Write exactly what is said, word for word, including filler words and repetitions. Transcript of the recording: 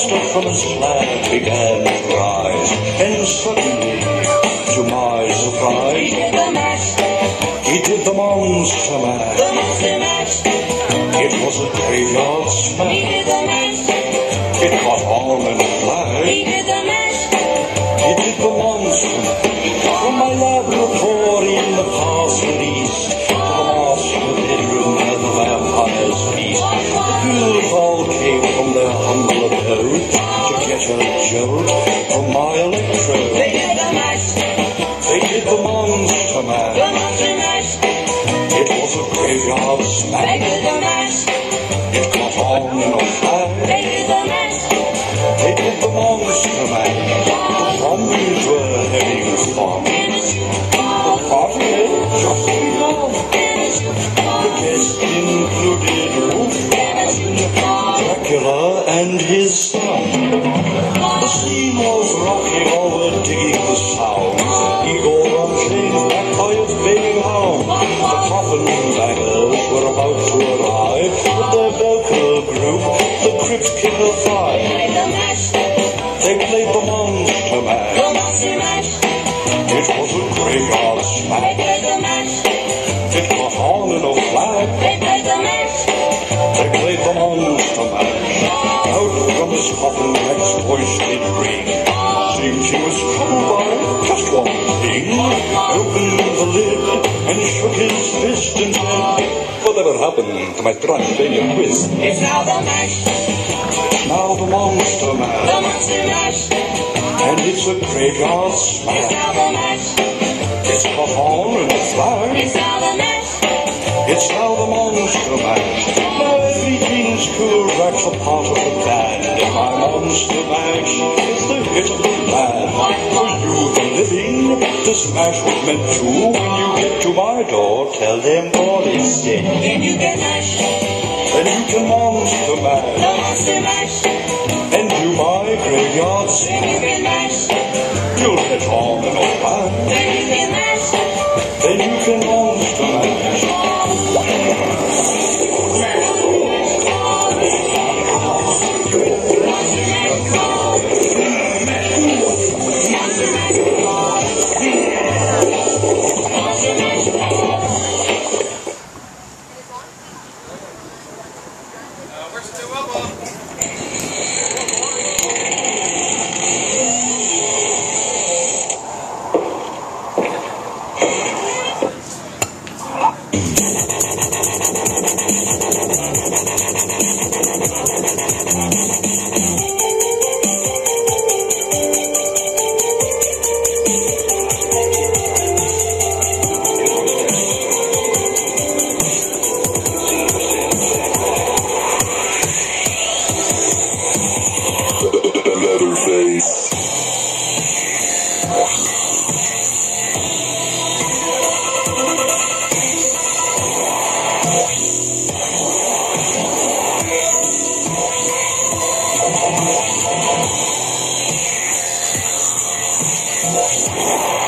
monster from his slab began to rise, and suddenly, to my surprise, he did the mash. He did the monster mash. The monster mash. It was a graveyard smash. He did the mash. It caught on and flash. He did the mash. He did the monster mash. From my laboratory in the castle east to the master bedroom where the vampires feast, the ghouls all came from their humble abode to get a jolt from my electrode. They did the mash. They did the monster mash. The monster mash. It was a graveyard smash. They did the mash. It caught on in a flash. They did the mash. They did the monster mash. The zombies were having fun. The party had just begun. The guests included Wolfman, Dracula, and his son. The scene was rocking, all were digging the sound. Igor on chains, backed by its baying hound. The coffin bangers were about to arrive with their vocal group, the Crypt Kicker Five. They played the monster mash. The monster mash. It was a graveyard smash. They played the mash. It caught on in a flash. They played the mash. They played the monster mash. Out from his coffin, Rex's voice did ring. Seemed he was troubled by just one thing. Opened the lid and shook his fist and said, "Whatever happened to my transylvania quiz?" It's now the mash. It's now the monster mash. The monster mash. And it's a graveyard smash. It's now the mash. It's caught on in a flash. It's now the mash. It's now the monster mash. Now everything's cool, Drax a part of the band. And my monster mash is the hit of the land. For you, the living, this mash was meant to. When you get to my door, tell them all is said. Then you can mash. Then you can monster mash. The monster mash. And do my graveyard smash. Then you can mash. You'll get on and all that. Then you can mash. Then you can monster mash. Yeah.